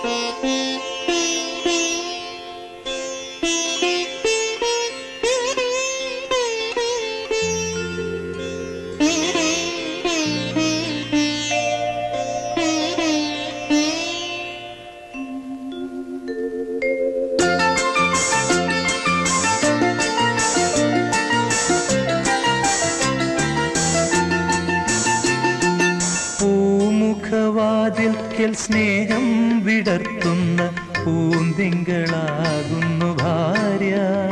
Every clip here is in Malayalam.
പൂമുഖവാതിൽക്കൽ സ്നേഹം വിടർത്തുന്ന പൂന്തിങ്കളാകുന്നു ഭാര്യ.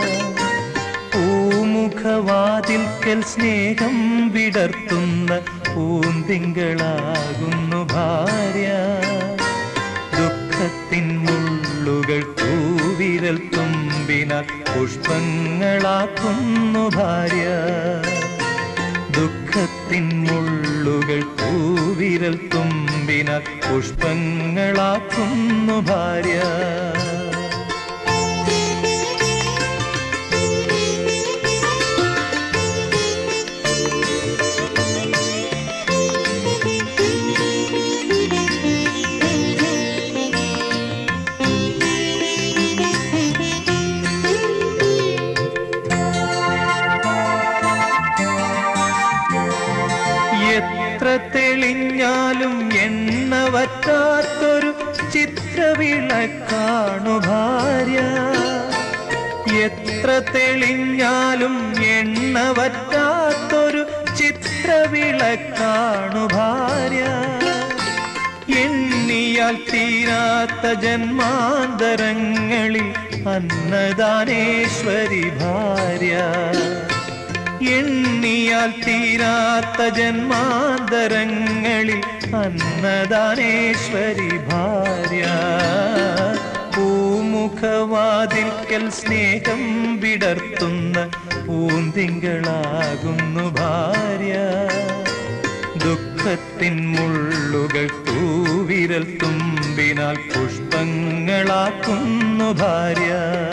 പൂമുഖവാതിൽക്കൽ സ്നേഹം വിടർത്തുന്ന പൂന്തിങ്കളാകുന്നു ഭാര്യ. ദുഃഖത്തിൻ മുള്ളുകൾ തൂവിരൽ തുമ്പിനാൽ പുഷ്പങ്ങളാക്കുന്നു ഭാര്യ. ദുഃഖത്തിൻ മുള്ളുകൾ തൂവിരൽ തുമ്പിനാൽ പുഷ്പങ്ങളാക്കുന്നു ഭാര്യ. എത്ര തെളിഞ്ഞാലും എണ്ണ വറ്റാത്തൊരു ചിത്രവിളക്കാണു ഭാര്യ. എത്ര തെളിഞ്ഞാലും എണ്ണ വറ്റാത്തൊരു ചിത്രവിളക്കാണു ഭാര്യ. എണ്ണിയാൽ തീരാത്ത ജന്മാന്തരങ്ങളിൽ അന്നദാനേശ്വരി ഭാര്യ. എണ്ണിയാൽ തീരാത്ത ജന്മാന്തരങ്ങളിൽ അന്നദാനേശ്വരി ഭാര്യ. പൂമുഖവാതിൽക്കൽ സ്നേഹം വിടർത്തുന്ന പൂന്തിങ്കളാകുന്നു ഭാര്യ. ദുഃഖത്തിൻ മുള്ളുകൾ തൂവിരൽ തുമ്പിനാൽ പുഷ്പങ്ങളാക്കുന്നു ഭാര്യ.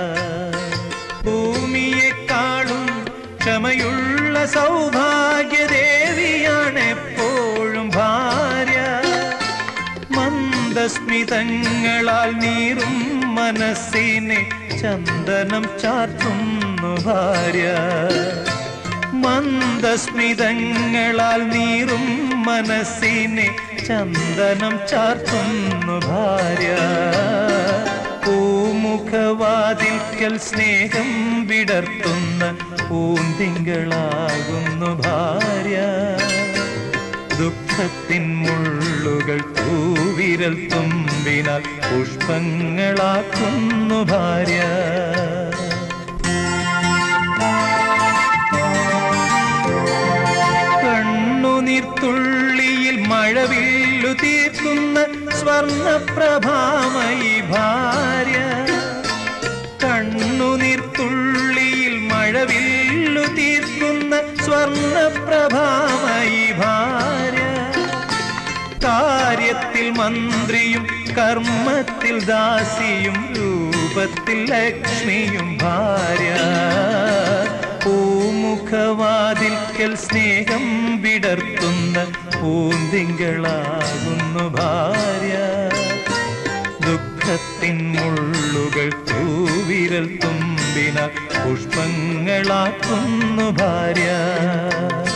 ഭൂമിയെക്കാളും ക്ഷമയുള്ള സൗഭാഗ്യദേവിയാണ് എപ്പോഴും ഭാര്യ. മന്ദസ്മിതങ്ങളാൽ നീറും മനസ്സിനെ ചന്ദനം ചാർത്തുന്നു ഭാര്യ. മന്ദസ്മിതങ്ങളാൽ നീറും മനസ്സിനെ ചന്ദനം ചാർത്തുന്നു ഭാര്യ. പൂമുഖവാതിൽക്കൽ സ്നേഹം വിടർത്തുന്ന പൂന്തിങ്കളാകുന്നു ഭാര്യ. ദുഃഖത്തിൻ മുള്ളുകൾ തൂവിരൽ തുമ്പിനാൽ പുഷ്പങ്ങളാക്കുന്നു ഭാര്യ. കണ്ണുനീർത്തുള്ളിയിൽ മഴവില്ലു തീർക്കുന്ന സ്വർണപ്രഭാമയി ഭാര്യ. കണ്ണുനീർത്തുള്ളിയിൽ മഴവില്ലു തീർക്കുന്ന സ്വർണപ്രഭാമയി ഭാര്യ. കാര്യത്തിൽ മന്ത്രിയും കർമ്മത്തിൽ ദാസിയും രൂപത്തിൽ ലക്ഷ്മിയും ഭാര്യ. പൂമുഖവാതിൽക്കൽ സ്നേഹം വിടർത്തുന്ന പൂന്തിങ്കളാകുന്നു ഭാര്യ. ദുഃഖത്തിൻ മുള്ളുകൾ തൂവിരൽ തുമ്പിനാൽ പുഷ്പങ്ങളാക്കുന്നു ഭാര്യ.